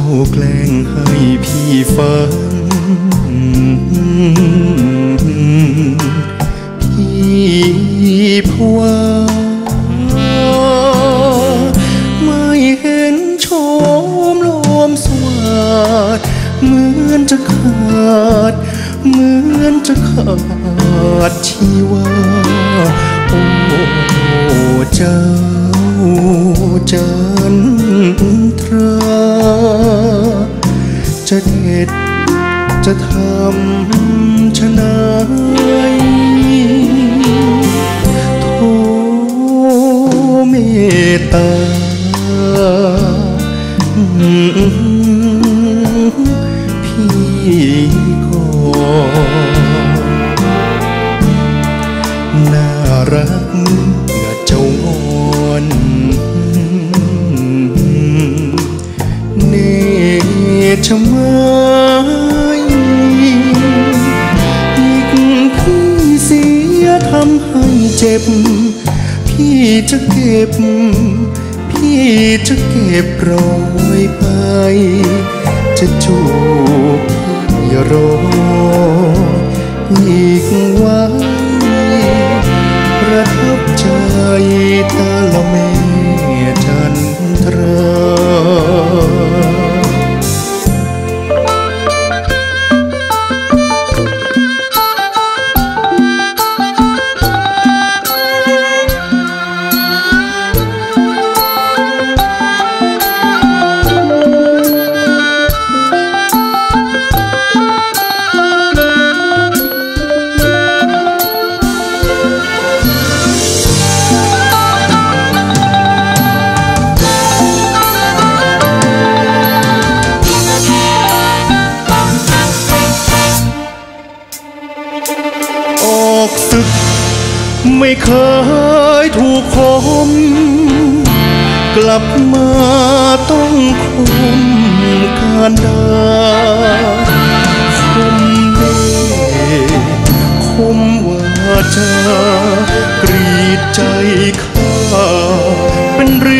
แกล้งให้พี่ฟังพี่ภาวะไม่เห็นโฉมโลมสวัสดเหมือนจะขาดเหมือนจะขาดชีวาโอ้เจ้าจันทราจะเด็ดจะทำชะนายโทเมตตาพี่ก็น่ารักเมื่อเจ้างอนเนชไม้อีกพี่เสียทำให้เจ็บพี่จะเก็บพี่จะเก็บรอยไปจะจูบพี่รออีกไว้ประทับใจตาละแม่จันทราศึกไม่เคยถูกคมกลับมาต้องคมการดาคมเล่คมวาจากรีดใจข้าเป็นเรื่